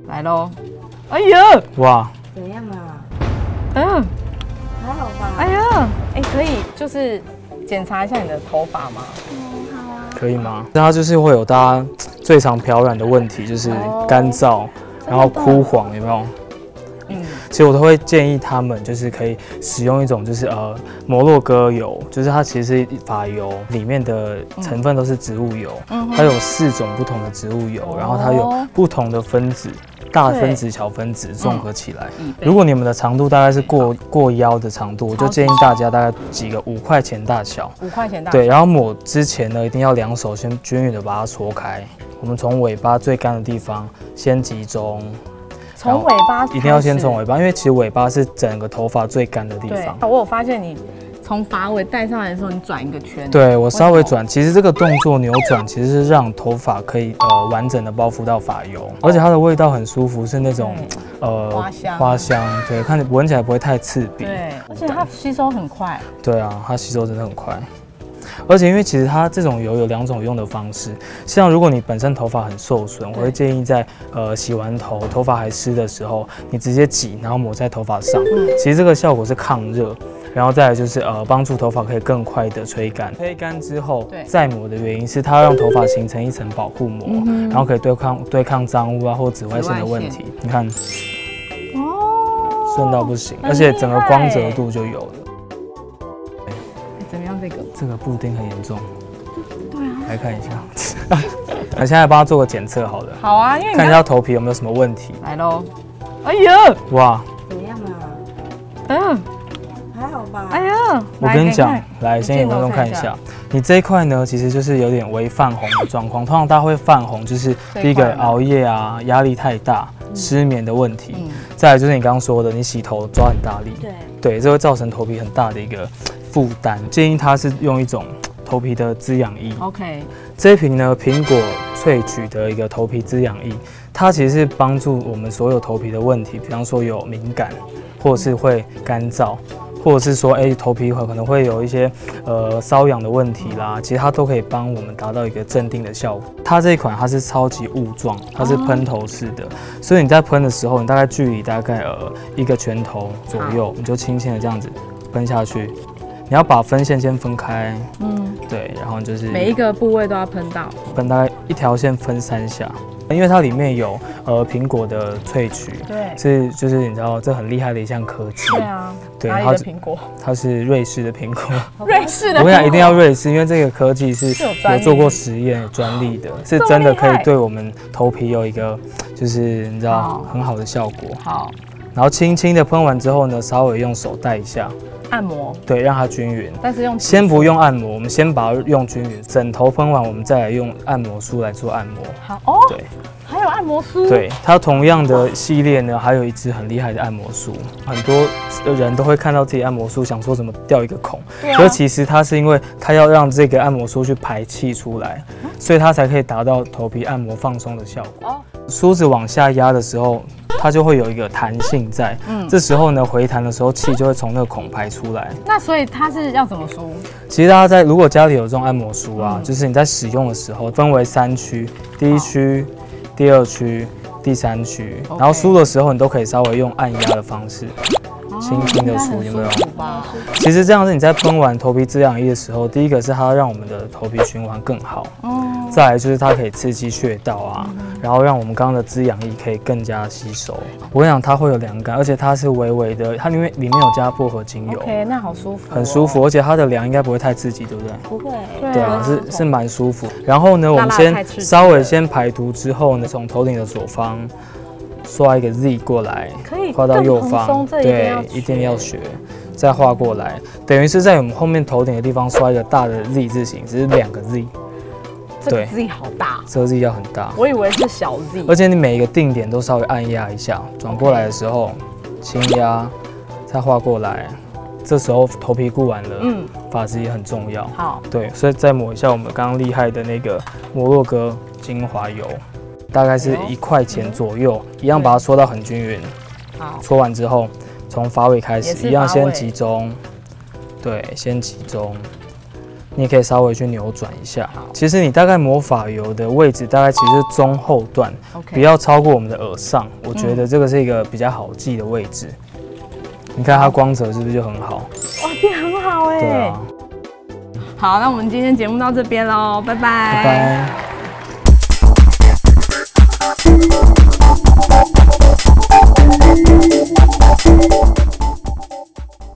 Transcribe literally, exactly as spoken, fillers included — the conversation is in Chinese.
来喽！哎呀， 哇， 怎样啊？ 嗯， 还好吧？ 哎呀，哎，可以就是检查一下你的头发吗？ 嗯，好啊。 可以吗？那它就是会有大家最常漂染的问题，就是干燥，然后枯黄，有没有？ 嗯， 其实我都会建议他们，就是可以使用一种就是呃摩洛哥油，就是它其实是发油，里面的成分都是植物油， 嗯它有四种不同的植物油，然后它有不同的分子。大分子、小分子综合起来。如果你们的长度大概是过过腰的长度，我就建议大家大概几个五块钱大小。 五块钱大小。 对，然后抹之前呢，一定要两手先均匀的把它搓开。我们从尾巴最干的地方先集中。 从尾巴一定要先从尾巴，因为其实尾巴是整个头发最干的地方。 我有发现你。从发尾带上来的时候，你转一个圈。 对我稍微转，其实这个动作扭转其实是让头发可以呃完整的包覆到发油，而且它的味道很舒服，是那种呃花香。 花香，对，看闻起来不会太刺鼻。 对，而且它吸收很快。 对啊，它吸收真的很快。而且因为其实它这种油有两种用的方式，像如果你本身头发很受损，我会建议在呃洗完头头发还湿的时候，你直接挤，然后抹在头发上。嗯、其实这个效果是抗热。然后再来就是呃，帮助头发可以更快的吹干。吹干之后再抹的原因是它让头发形成一层保护膜，嗯、然后可以对抗对抗脏污啊或紫外线的问题。你看，哦，顺到不行，而且整个光泽度就有了。 怎么样？这个这个布丁很严重。对啊。来看一下，那现在帮他做个检测好了。 好啊，因为看一下头皮有没有什么问题。 来喽！哎呀， 哇， 怎样啊？ 嗯。 还好吧。 哎呀， 我跟你讲，来先给观众看一下，你这一块呢，其实就是有点微泛红的状况。通常大家会泛红，就是第一个熬夜啊，压力太大，失眠的问题。嗯、再来就是你刚刚说的，你洗头抓很大力， 对， 对，这会造成头皮很大的一个负担。建议它是用一种头皮的滋养液。 OK， 这一瓶呢，苹果萃取的一个头皮滋养液，它其实是帮助我们所有头皮的问题，比方说有敏感，或者是会干燥。或者是说，哎、欸，头皮可能会有一些呃瘙痒的问题啦，其实它都可以帮我们达到一个镇定的效果。它这一款它是超级雾状，它是喷头式的，所以你在喷的时候，你大概距离大概呃一个拳头左右，你就轻轻的这样子喷下去。你要把分线先分开，嗯，对，然后就是每一个部位都要喷到， 喷大概一条线分三下。因为它里面有呃苹果的萃取， 对， 是就是你知道这很厉害的一项科技， 对啊， 对， 哪里的苹果？ 它是瑞士的苹果， 瑞士的。 我跟你讲，一定要瑞士，因为这个科技是有做过实验、有专利的，是真的可以对我们头皮有一个就是你知道很好的效果。 好， 然后轻轻的喷完之后呢，稍微用手带一下。 按摩， 对，让它均匀。 但是用先不用按摩，我们先把它用均匀。枕头喷完，我们再来用按摩梳来做按摩。 好哦，对，还有按摩梳。 对，它同样的系列呢，还有一支很厉害的按摩梳。很多人都会看到自己按摩梳，想说怎么掉一个孔，可是其实它是因为它要让这个按摩梳去排气出来，所以它才可以达到头皮按摩放松的效果。哦，梳子往下压的时候。它就会有一个弹性在，嗯，这时候呢回弹的时候气就会从那个孔排出来。 那所以它是要怎么梳？ 其实大家在如果家里有这种按摩梳啊，嗯、就是你在使用的时候分为三区，第一区、第二区、第三区，然后梳的时候你都可以稍微用按压的方式。轻轻的梳，有没有？其实这样是你在喷完头皮滋养液的时候，第一个是它让我们的头皮循环更好，嗯，再来就是它可以刺激穴道啊，嗯、然后让我们刚刚的滋养液可以更加吸收。我跟你讲，它会有凉感，而且它是微微的，它里面里面有加薄荷精油 ，OK， 那好舒服， 很舒服，而且它的凉应该不会太刺激，对不对？ 不会， 对啊，是是蛮舒服。然后呢，我们先稍微先排毒之后呢，从头顶的左方。刷一个 Z 过来， 可以画到右方， 对， 一定要学。再画过来，等于是在我们后面头顶的地方刷一个大的 Z 字形，只是两个 Z。 这个 Z 好大， 这个 Z 要很大。 我以为是小 Z。 而且你每一个定点都稍微按压一下，转过来的时候轻压，再画过来。这时候头皮顾完了，嗯，发质也很重要。 好， 对，所以再抹一下我们刚刚厉害的那个摩洛哥精华油。大概是一块钱左右，一样把它搓到很均匀。好，搓完之后，从发尾开始，一样先集中，对，先集中， 你也可以稍微去扭转一下。其实你大概抹发油的位置大概其实是中后段， OK 不要超过我们的耳上。我觉得这个是一个比较好记的位置。你看它光泽是不是就很好？ 哇，变很好哎。 对啊。 好，那我们今天节目到这边喽，拜拜。 拜拜。